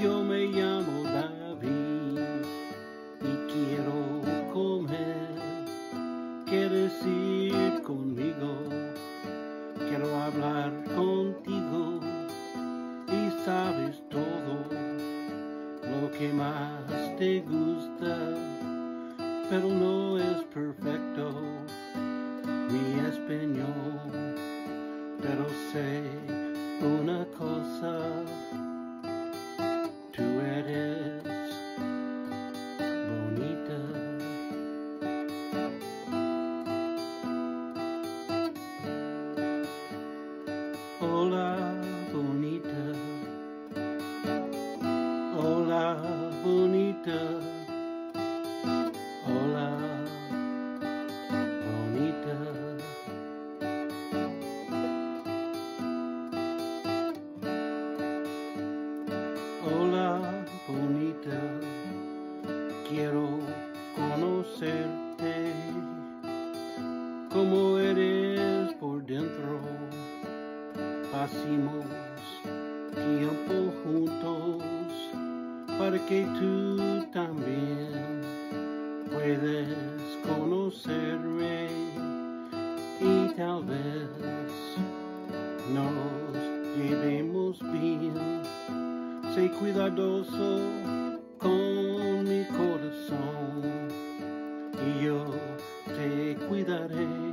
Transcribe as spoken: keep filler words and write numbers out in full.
Yo me llamo David y quiero comer. ¿Quieres ir conmigo? Quiero hablar contigo y sabes todo lo que más te gusta, pero no es perfecto mi español, pero sé una cosa, tú eres bonita. Hola bonita, hola bonita, hola bonita. Hola bonita, quiero conocerte, como eres por dentro. Pasemos tiempo juntos para que tú también puedas conocerme y tal vez nos llevemos bien. Sé cuidadoso con mi corazón y yo te cuidaré.